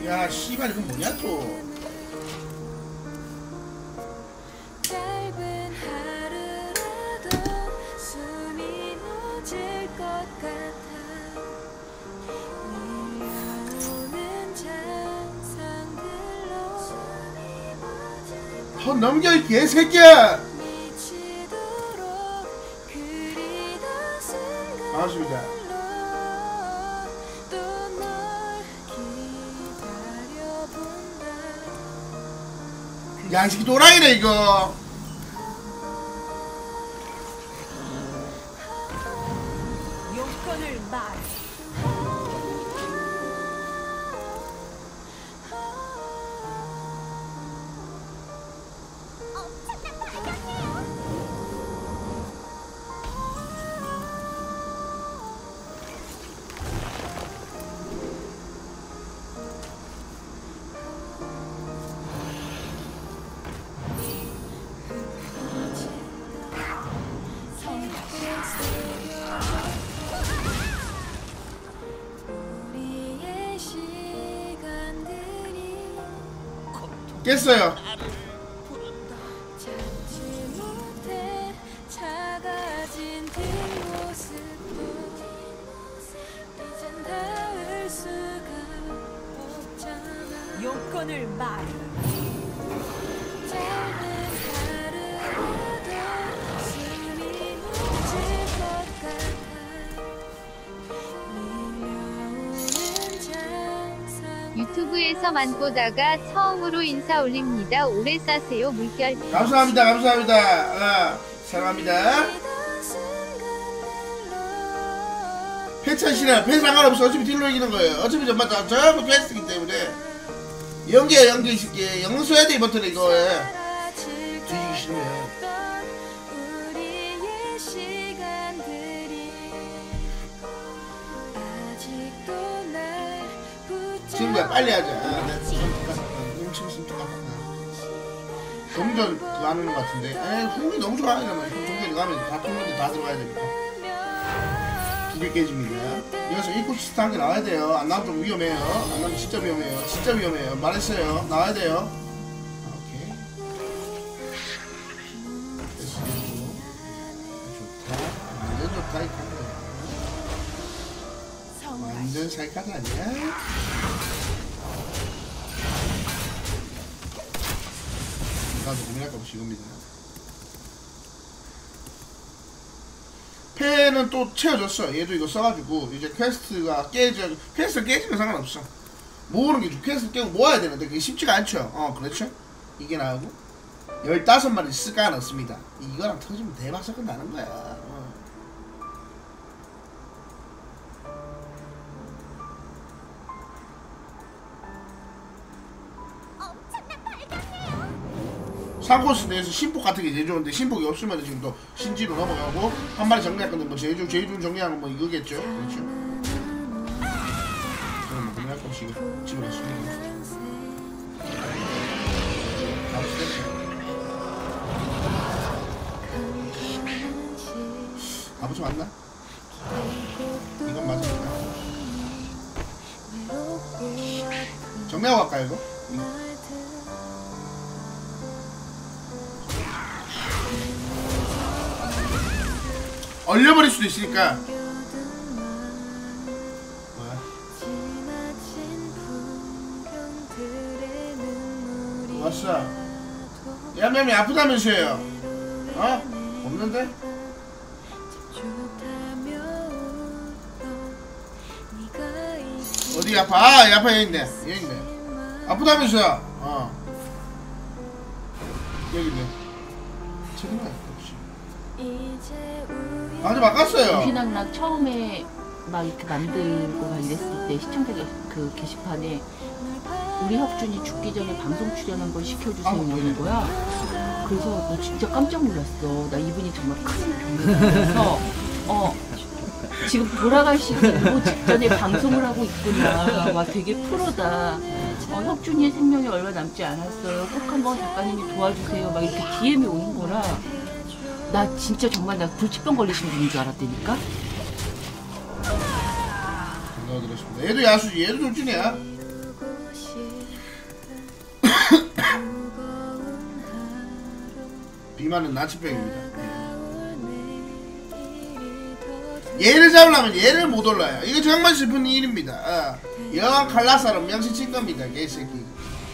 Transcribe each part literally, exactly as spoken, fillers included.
야 씨발 이건 뭐냐 또. 더 넘겨 이 개새끼야. 반갑습니다. 야 이 새끼 또라이네 이거. 용건을 말. 깼어요. 용건을 말. 유튜브에서만 보다가 처음으로 인사 올립니다. 오래 사세요. 물결. 감사합니다. 감사합니다. 아, 사랑합니다. 패찬씨는 패 상관없어. 어차피 딜로 이기는 거예요. 어차피 전부 다 전부 패스기 때문에. 연기야 연기 이 새끼. 영 써야 돼 이번에 이거에. 뒤지기 싫으면. 친구야 빨리 하자. 아, 내가 훔치고 있으면 똑같다. 동전 그거 안 하는 것 같은데. 에이 후기 너무 좋아 이러면 동전이 가면 다 통문에 다 들어가야 되니까. 두 개 깨집니다. 여기서 일코시스트 한 개 나와야 돼요. 안 나오면 좀 위험해요. 안 나오면 진짜 위험해요. 진짜 위험해요. 말했어요. 나와야 돼요. 아, 오케이. 됐어. 좋다. 완전 좋다 이 카드. 완전 살카드 아니야? 나도 고민할까봐 지금입니다. 패는 또 채워졌어. 얘도 이거 써가지고 이제 퀘스트가 깨져. 퀘스트 깨지면 상관없어. 모으는 게 퀘스트 깨고 모아야 되는데 그게 쉽지가 않죠. 어 그렇죠. 이게 나오고 열다섯 마리 쓸까 넣습니다. 이거랑 터지면 대박 사건 나는 거야. 어. 상코스 내에서 신폭 같은 게 제일 좋은데 신폭이 없으면 지금 또 신지로 넘어가고 한 마리 정리할 건데 뭐 제일 좋은 제일 좋은 정리하는 건 뭐 이거겠죠. 그렇죠. 저는 뭐 정리할 거 없이 이거 집어넣습니다. 아버지 맞나? 이건 맞을까? 정리하고 갈까요 이거? 이거? 얼려버릴 수도 있으니까. 뭐야? 왔어. 야매미 아프다면서요. 어? 없는데? 어디 아파? 아, 이 아파 여기 있네. 여기 있네. 아프다면서요. 어. 여기 있네. 책임나 없지. 아주 바꿨어요. 정신학락 처음에 막 이렇게 만들고 막 이랬을 때 시청자 그 게시판에 우리 혁준이 죽기 전에 방송 출연한 걸 시켜주세요 이러는 거야. 그래서 나 진짜 깜짝 놀랐어. 나 이분이 정말 큰 병이라서 어 지금 돌아가시기 일보 직전에 방송을 하고 있구나. 와 되게 프로다. 어, 혁준이의 생명이 얼마 남지 않았어요. 꼭 한번 작가님이 도와주세요. 막 이렇게 디엠이 오는 거라 나 진짜 정말 나 불치병 걸리신 분인 줄 알았다니까. 반가워드렸습니다. 얘도 야수지. 얘도 돌진이야. 비만은 나치병입니다. 예. 얘를 잡으려면 얘를 못 올라요. 이거 정말 슬픈 일입니다. 어. 여왕 칼라사로 명시 친 겁니다. 개새끼.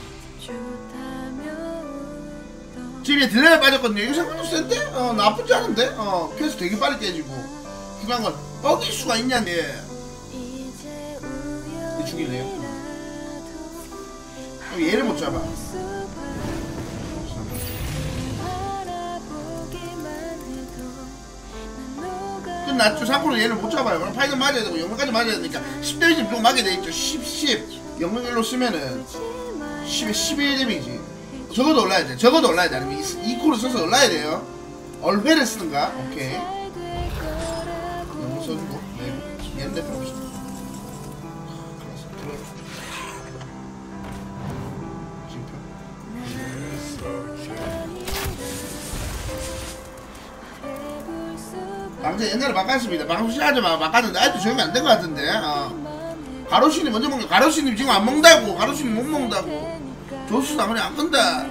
지금 얘 딜레이 빠졌거든요. 이거 생각보다 센데? 어, 나쁘지 않은데? 어, 퀘스트 되게 빨리 깨지고. 중요한 건 뻑일 수가 있냐는데. 얘 죽일래요? 어, 얘를 못 잡아. 끝났죠. 참고로 얘를 못 잡아요. 그럼 파이널 맞아야 되고 영능까지 맞아야 되니까 십 데미지 무조건 맞게 돼있죠. 십, 십. 영능 일로 쓰면은 십에 십일 데미지. 적어도 올라야 돼. 적어도 올라야 돼. 아니면 이 코를 써서 올라야 돼요. 얼회를 쓰는가? 오케이. 영능 써주고. 얘, 얘는 대표 없어. 방제 옛날에 바꿨습니다. 방송 시작하자마자 바꿨는데 아직도 적용이 안 된 것 같은데. 어. 가로신이 먼저 먹는 거. 가로신님 지금 안 먹는다고. 가로신님 못 먹는다고. 조수 당연히 안 건다.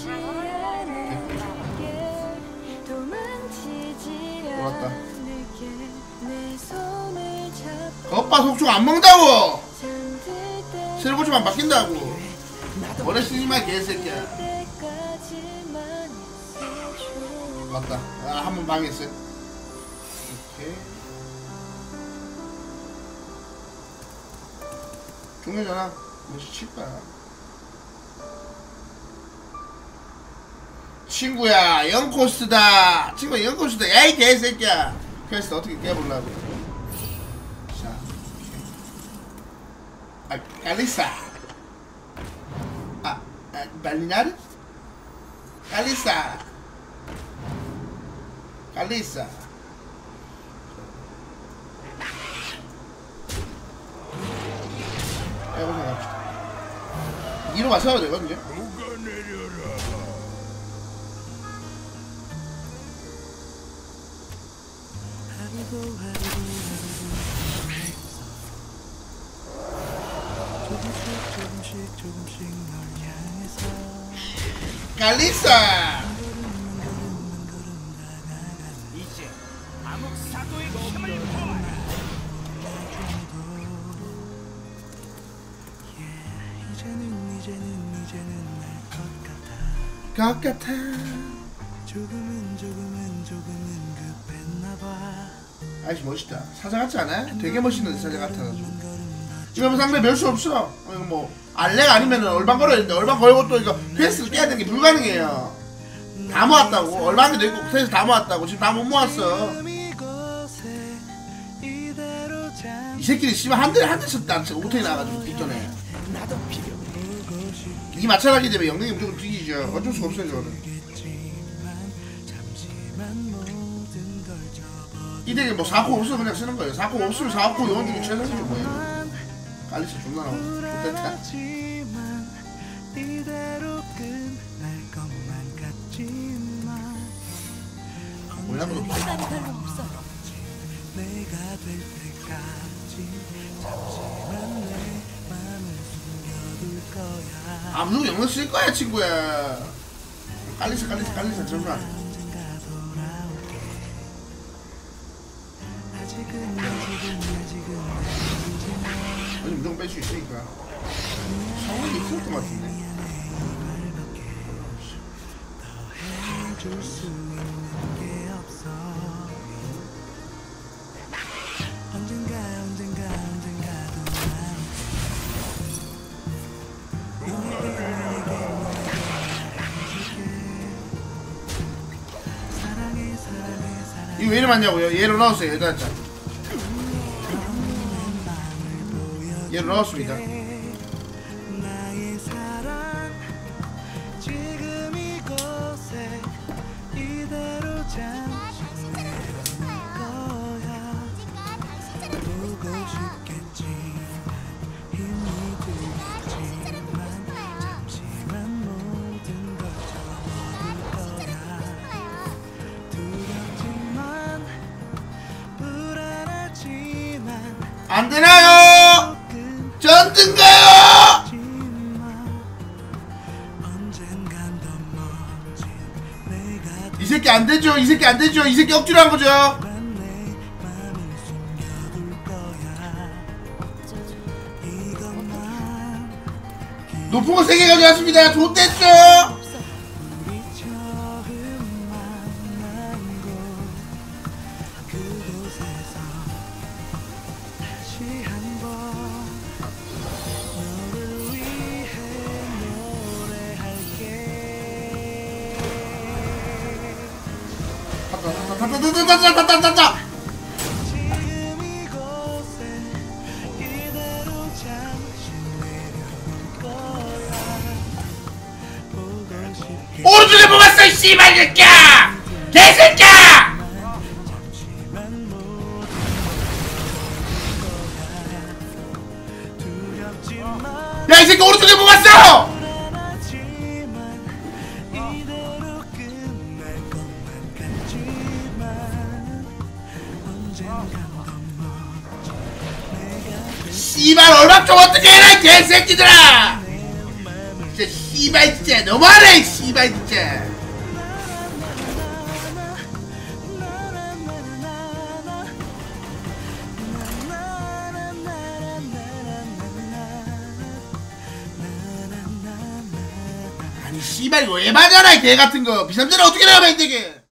돌았다. 겉바 속충 안 먹는다고. 새로고추만 바뀐다고. 원래 쓰지 마 개새끼야. 맞다. 아, 한 번 방했어. 오케이. 중요잖아. 뭐지 칠 거야. 친구야, 영코스트다. 친구야, 영코스트다. 야이 개새끼야. 퀘스트 어떻게 깨보려고. 자, 아, 칼리사. 아, 아 발리나르? 칼리사. 칼리사. 해보자 갑시다. 이로 맞춰야 되거든요. 칼리사. 이제 암흑 사도의 힘을 모아. 이제는 이제는 이제는 날 것 같아. 것 같아. 조금은 조금은 조금은 급했나봐. 아이씨 멋있다. 사자 같지 않아? 되게 멋있는 사자 같아가지고. 이거 상대 멸 수 없어. 어, 이거 뭐 알렉 아니면은 얼방 걸어야 되는데 얼방 걸고 또 이거 퀘스트를 깨야 되는 게 불가능해요. 다 모았다고. 얼방에도 있고 퀘스트 다 모았다고. 지금 다 못 모았어. 이 새끼는 씨발 한 대 한 대 썼다. 진짜 오토이 나와가지고 뒷전에. 이 마찬가지 되면 영능이 무조건 뒤지죠. 어쩔 수가 없어요 저거는. 이 덱에 뭐 사 코 없으면 그냥 쓰는 거예요. 사 코 없으면 사 코 요원 중에 최선이죠 뭐예요. 칼리스 존나 나오고 좋겠다. 몰라도 시간이 별로 없어. 아 무조건 영능 쓸 거야 친구야. 칼리스 칼리스 칼리스 잠시만. 아니 무조건 뺄 수 있으니까. 상황이 있을 것 같은데. 언젠가 언젠가 언젠가 사랑해 사랑해 사랑해. 이거 왜 이리 많냐고요? 얘로 넣었어요. 일단 자. 얘로 넣었습니다. 나의 사랑 지금 이곳에 이대로 잠시 내려올 거야. 보고 싶겠지만 힘이 들겠지만 잠시만 모든 걸 접어둘 거야. 두렵지만 불안하지만 안 되나요? 전든가요? 이 새끼 안 되죠. 이 새끼 안 되죠. 이 새끼 억지로 한 거죠. 내 맘을 숨겨둘 거야. 이것만 높은 거 세 개 가져왔습니다. 좋댔죠. 우리 처음 만난 곳 그곳에서 다시 한번 너를 위해 노래할게. 타타타타타타타타타타타. 지금 이곳에 이대로 잠시 내려올 거야. 보고 싶게 오른쪽에 뽑았어. 이 씨발 새끼야. 개새끼야. 잠시만 모든 거야. 두렵지만 야 이 새끼 오른쪽에 뽑았어. 불안하지만 이대로 끝날 것만 같지만 언젠간 더 멋져 내가 씨발 얼마 좀 어떻게 해라 이 개새끼들아. 진짜 씨발 진짜 너무하네. 씨발 진짜. 아니 씨발 이거 에바잖아 이 개같은 거. 비삼자는 어떻게 나가면 안 되게.